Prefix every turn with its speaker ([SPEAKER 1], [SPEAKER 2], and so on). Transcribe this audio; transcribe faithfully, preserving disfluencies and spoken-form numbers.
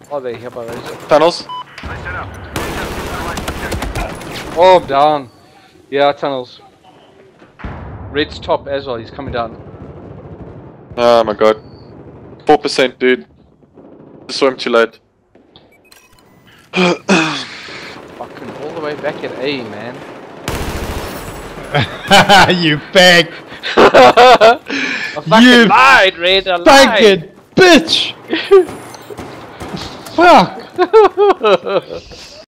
[SPEAKER 1] Oh, they're here by laser.
[SPEAKER 2] Tunnels.
[SPEAKER 1] Oh, I'm down. Yeah, tunnels. Red's top as well, he's coming down.
[SPEAKER 2] Oh my god. four percent, dude. I saw him too late.
[SPEAKER 1] Fucking all the way back at A, man.
[SPEAKER 3] You fag!
[SPEAKER 1] I fucking
[SPEAKER 3] You
[SPEAKER 1] lied, Red, I lied!
[SPEAKER 3] Faggot! Bitch! Fuck!